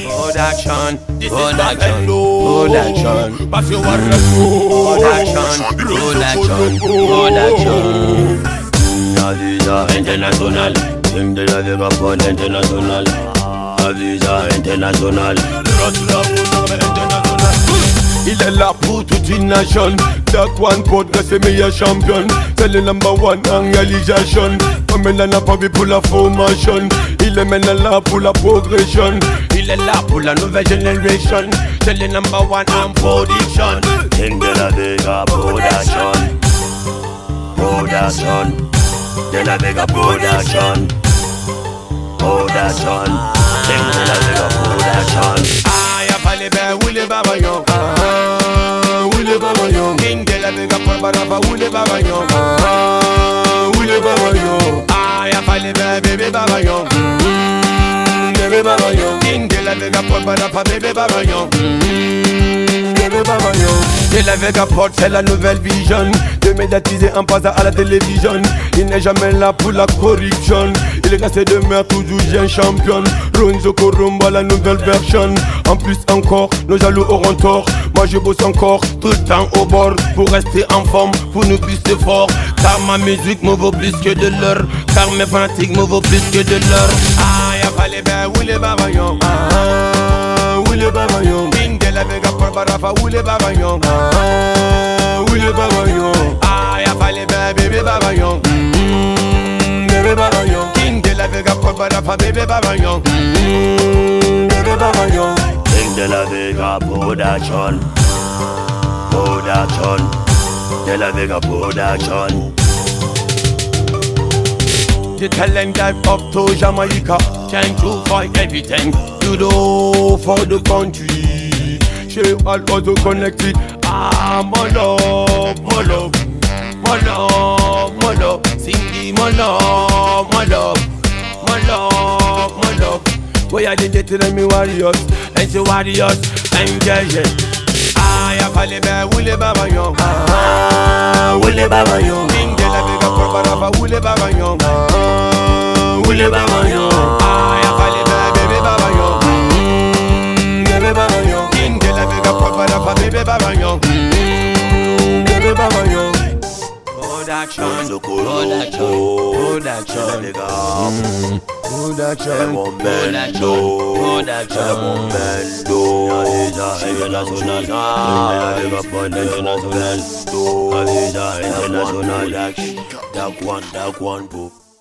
Production, This production, is production, parce que war production, production, production. La visa international, team de la Vega Paul international. La visa international. Il est là pour toute une nation. That one pod c'est meilleur champion. C'est le number one en réalisation. Comme il n'a pas vu pour la formation. Il est maintenant là pour la progression. Il est là pour la nouvelle génération. C'est le number one en production. King de la Vega production. Production. De la Vega production. Production. King de la Vega production. Ah, y'a pas les bains, où les babayons. Où les babayons. King de la Vega production. Où les babayons. Où les babayons. Ah, y'a pas les bains, bébé babayons. Bébé babayons. King de la Vega production. Bébé babayons. Bébé babayons. De la Vega Port, c'est la nouvelle vision. De médiatiser en passant à la télévision. Il n'est jamais là pour la corruption. Il est resté de mer, toujours un champion. Ronzo Korumba, la nouvelle version. En plus encore, nos jaloux auront tort. Moi je bosse encore, tout le temps au bord. Pour rester en forme, pour nous pousser fort. Car ma musique me vaut plus que de l'or. Car mes fanatiques me vaut plus que de l'or. Ah, y'a pas les bains, où les babayons. Où les babayons. King de la Vega Barafa, où les babayons. Où les babayons. Ah, y'a pas les bains, bébé babayons. Bébé babayons. King de la Vega Barafa, bébé babayons. Bébé babayons. King de la Vega production. Production. De la Vega production. The talent life up to Jamaica. Thank you for everything you do for the country. She all also connected. Ah, my love, my love, my love, my love. Sing my love, my love, my love, my love. Boy, I did it to them warriors, and the warriors engaging. Ah, y'a pas les bains, où les babayons. Ah, où les babayons. King de la Vega Barafa, où les babayons. Où les babayons. Ah, y'a pas les bains, bébé babayons. Bébé babayons. King de la Vega Barafa, bébé babayons. Bébé babayons. Production, Production, production, Dark one, book.